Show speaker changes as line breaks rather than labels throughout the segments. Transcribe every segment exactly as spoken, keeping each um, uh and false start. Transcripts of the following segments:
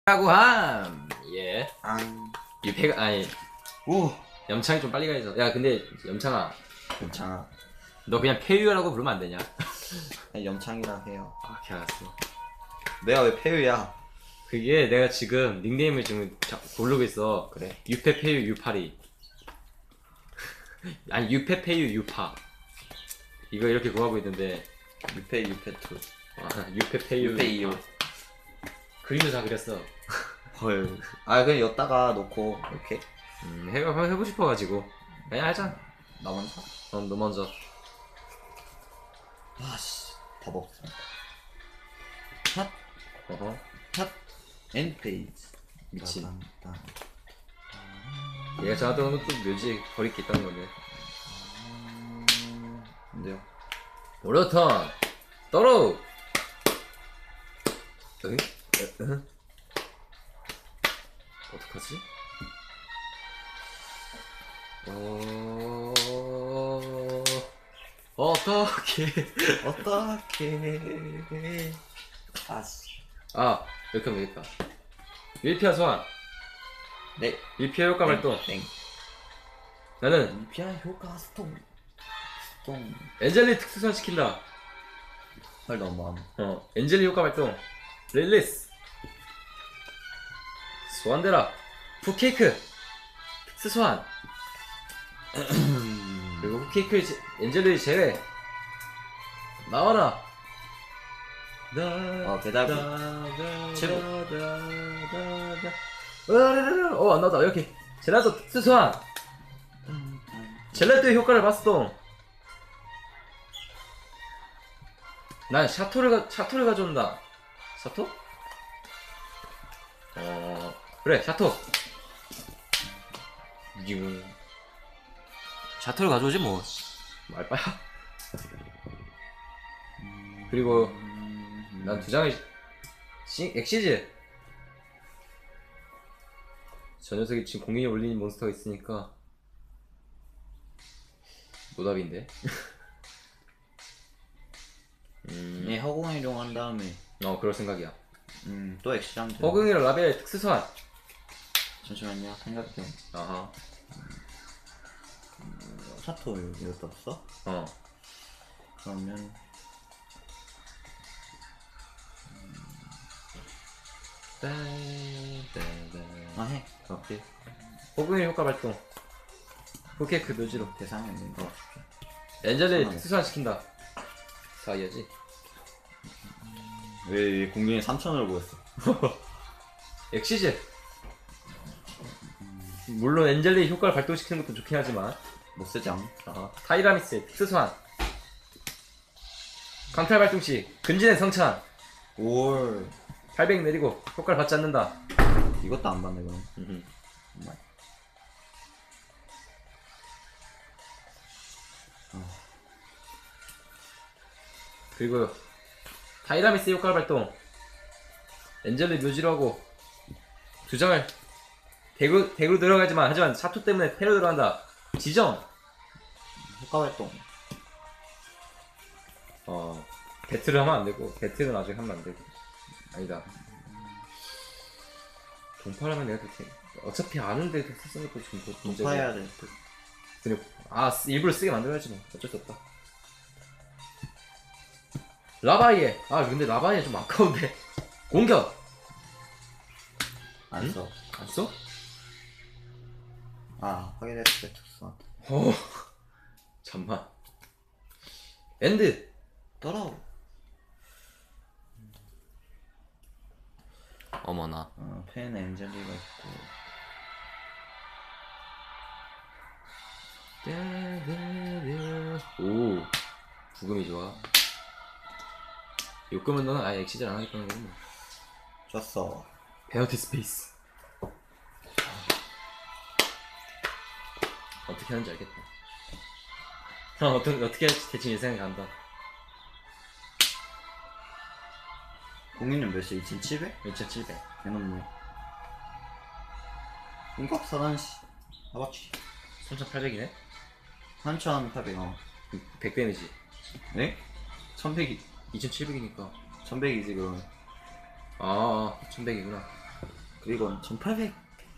라고 함. 예.
앙.
유패가 아니
오.
염창이 좀 빨리 가야죠. 야 근데 염창아,
염창아.
너 그냥 폐유라고 부르면 안 되냐?
아니, 염창이라 해요.
아, 걔 알았어.
내가 왜 폐유야?
그게 내가 지금 닉네임을 지금 자, 고르고 있어.
그래.
유패 폐유 유파리. 아니 유패 폐유 유파. 이거 이렇게 구하고 있는데
유패 유패투.
아, 유패 폐유
유패 이유.
그림도 다 그렸어.
헐. 아 그냥 엿다가 놓고 이렇게.
음, 해, 한번 해보고 싶어가지고 그냥 하자.
나 먼저.
어, 너 먼저.
아씨. 답 없어. 샷.
어허.
샷. 엔 페이지.
미친.
따단, 따단.
얘가 저한테 오늘 또 묘지 버릴 게 있다는 건데.
음, 근데요.
오르턴 떨어. 응? 응? 어떡하지? 어... 어떡해.
어떻게? 아씨.
아, 이렇게 하면 되겠다. 일피아 소환.
네.
일피아 효과 발동.
땡.
나는
일피아 효과 스톰. 스톰.
엔젤리 특수 소환 시킨다.
헐 너무 많아.
어, 엔젤리 효과 발동. 릴리스. 소환되라. 푸케이크. 특수 소환. 그리고 푸케이크 제, 엔젤리 제외. 나와라.
어, 배달부. 최고.
어, 안 나왔다. 이렇게. 젤라또 특수 소환. 젤라또의 효과를 봤어. 난 샤토를 가, 샤토를 가져온다. 샤토? 어, 그래, 샤토. 유. 샤토를 가져오지 뭐. 말빠야. 그리고 난 두 장의 시, 엑시즈. 저 녀석이 지금 공인이 올린 몬스터가 있으니까 노답인데. 음,
네, 허공 이동한 다음에
어, 그럴 생각이야.
음, 또 엑시장 돼.
허공이랑 라벨 특수 소환.
잠시만요. 생각 좀.
아하.
사토 이것도 없어?
어.
그러면 아 해.
오케이. 호그의 효과 발동. 오케이, 그 묘지로.
대상이 없는 거.
엔젤리
하나.
특수 소환 시킨다. 사이야지.
왜 공중에 삼천을 보였어?
엑시즈. 물론 엔젤리 효과를 발동시키는 것도 좋긴 하지만.
못 쓰장.
어, 타이라미스 특수 소환. 강탈 발동 시 근진의 성찬.
올.
팔백 내리고 효과를 받지 않는다.
이것도 안 받네 그럼.
음흠.
정말.
그리고 타이라미스 효과를 발동. 엔젤리 묘지로 하고 두 장을 대구 대구로 들어가지만 하지만 사토 때문에 패로 들어간다. 지정.
효과 활동.
어, 배틀을 하면 안 되고, 배틀은 나중에 하면 안 되고. 아니다. 동파라면 내가 그렇게 어차피 아는데 쓰는 것도 좀 문제고.
동파해야 돼.
근데 아, 쓰- 일부러 쓰게 만들어야지 뭐. 어쩔 수 없다. 라바이에. 아, 근데 라바이에 좀 아까운데. 공격.
안
응?
써.
안 써?
아 확인했을 때 특수.
어. 잠만. 엔드.
떨어.
어머나.
어, 펜 엔젤리가 있고.
오, 부금이 좋아. 욕금은 너는 아예 엑시즈를 안 하겠다는 거구나.
줬어.
베어티 스페이스. 어떻게 하는지 알겠다. 어, 어떤, 어떻게 할지 대충 예상이 간다.
공인은 몇이야? 이천칠백?
이천칠백.
개놈네. 인갑 사단시. 아바치.
삼천팔백이네?
삼천팔백. 어.
백 데미지.
네? 천백이.
이천칠백이니까.
천백이지 그러면.
아, 천백이구나.
그리고 천팔백.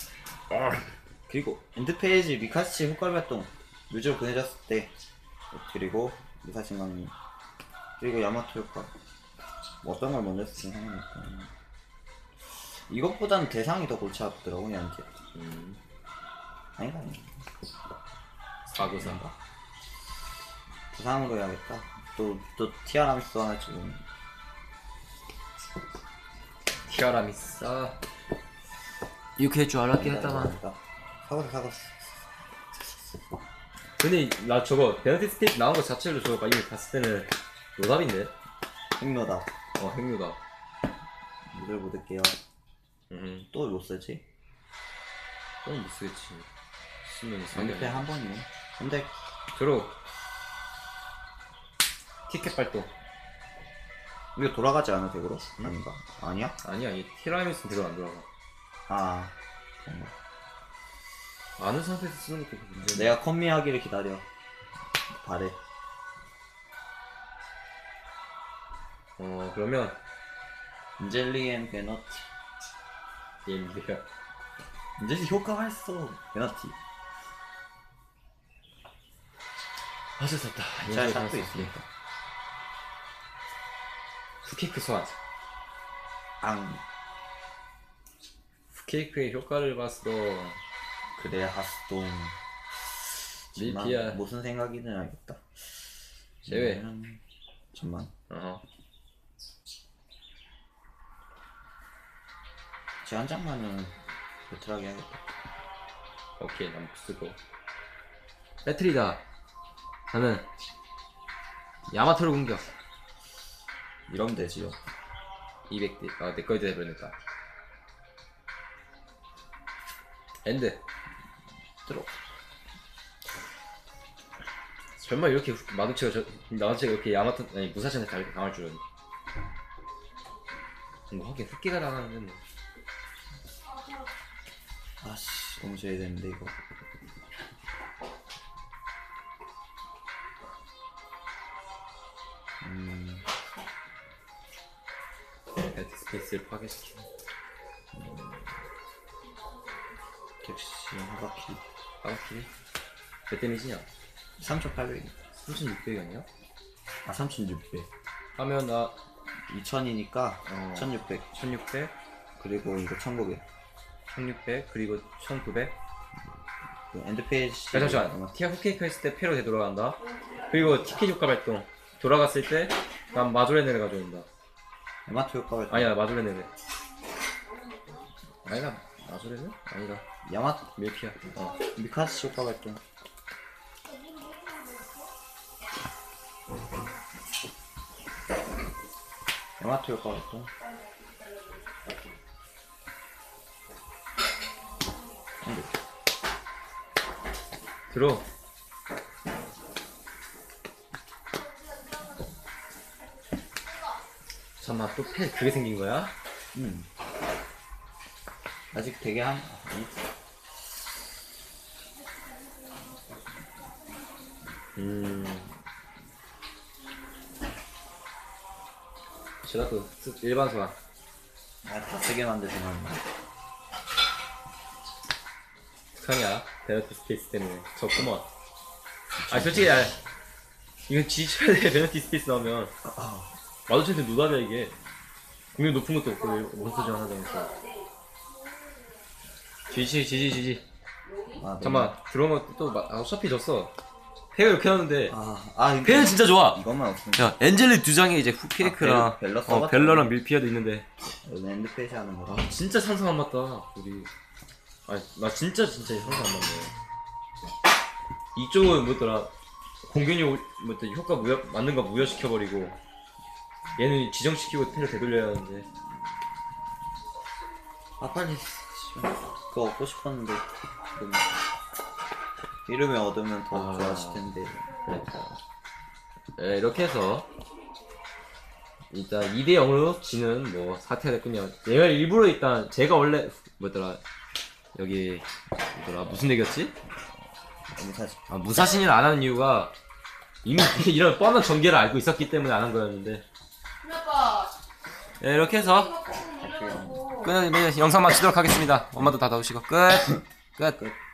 그리고 엔드페이지 미카시 효과 발동 뮤즈로 보내졌을 때. 그리고 미사신 강림. 그리고 야마토 효과. 뭐 어떤 걸 먼저 쓰긴 하니까. 이것보다는 대상이 더 골치 아프더라고 얘한테.
음.
아닌가 아닌가.
사구사인가?
부상으로 해야겠다. 또, 또, 티아라미스 하나 지금.
티아라미스. 이렇게 할 줄 알았긴 했다만.
사고서, 사고서.
근데 나 저거 베너티 스테이트 나온 거 자체로 저거 이미 봤을 때는 노답인데?
행로다.
어, 핵노답.
이걸 못 할게요.
음,
또 못 쓰지?
그건 못 쓰겠지. 쓰면
근데
상대
한 번이네. 근데,
들어. 티켓 발동.
이거 돌아가지 않아, 덱으로? 아닌가? 아니야?
아니야, 이 티라미스는 대로 안 돌아가.
아. 그런가.
아는 상태에서 쓰는 것도 문제네.
내가 컴미하기를 기다려. 바래.
어, 그러면
인젤리 앤 베너티.
얘인데요.
인젤리 효과가 있어. 베너티.
어쩔 수 없다.
잘 샷도 있으니까.
후케이크 소환.
앙.
후케이크의 효과를 봤어.
그래, 하스동.
밀피야.
무슨 생각이든 알겠다.
제외.
음, 잠만.
어허.
제 한 장만은 배틀하게 하겠다.
오케이, 난 쓰고. 배틀이다. 나는 야마토를 공격.
이러면 되지요.
이백 대. 아, 내 거에 대해 버렸다. 엔드.
들어.
설마 이렇게 후- 마두치가 저 마두치가 이렇게 야마토 아니 무사시한테 잘 당할 줄은. 뭐 하긴 흑기가 당하는데 뭐.
아씨, 너무 줘야 되는데 이거. 음,
헤드 스페이스를 파괴시키는.
객시 한 바퀴.
까마키리. 몇 데미지냐?
삼천팔백.
삼천육백이 아니야?
아, 삼천육백.
하면 나
이천이니까
어.
천육백.
천육백,
그리고 이거 천구백.
천육백 그리고 천구백.
그 엔드페이지.
야, 잠시만. 티아 후케이크 했을 때 페로 되돌아간다. 그리고 티켓 효과 발동. 돌아갔을 때 난 마조레네를 가져온다.
야마토 효과가.
아니야, 마조레네를. 아니다. 마조레네? 아니다.
야마토
밀피야. 어.
미카스 효과가 좀. 야마토 효과가 좀.
들어. 잠깐만, 또 패 그게 생긴 거야?
음. 아직 되게 한.
음. 제가 또 쓰- 일반 소환.
아, 다 쓰게 만드시면.
어떡하냐? 베너티 스페이스 때문에. 졌구먼. 아, 솔직히, 야, 이건 지쳐야 돼, 베너티 스페이스 나오면. 마도체한테 노답이야, 이게. 공격 높은 것도 없고, 몬스터전 하자면서. 지지, 지지, 지지.
아,
잠깐만, 들어오면 또, 마- 아, 어차피 졌어. 패가 이렇게 하는데.
아, 아, 이거-
패는 진짜 좋아!
이것만 없으면.
야, 엔젤리 두 장에 이제 후케이크랑,
아, 벨- 벨러
어,
써봤잖아.
벨러랑 밀피아도 있는데.
여기 엔드페이지 하는 거라.
아, 진짜 상상 안 맞다, 우리. 아, 나 진짜 진짜 상상 안 맞네. 이쪽은 뭐더라, 공격이 뭐더 효과 무효, 맞는 거 무효시켜버리고, 얘는 지정시키고 패를 되돌려야 하는데.
아, 빨리. 그거 얻고 싶었는데. 지금 이름을 얻으면 더
아.
좋아하실 텐데.
그러니까. 네, 이렇게 해서, 일단 이 대 영으로 지는 뭐 사태가 됐군요. 얘가 일부러 일단, 제가 원래, 뭐더라, 여기, 뭐더라, 무슨 얘기였지?
무사시.
아, 무사신을 안 하는 이유가, 이미 이런 뻔한 전개를 알고 있었기 때문에 안 한 거였는데.
아빠
네, 이렇게 해서
이거 꼭 눌러놓고
끝! 끝, 영상 마치도록 하겠습니다. 엄마도 다 나오시고 끝. 끝.
끝.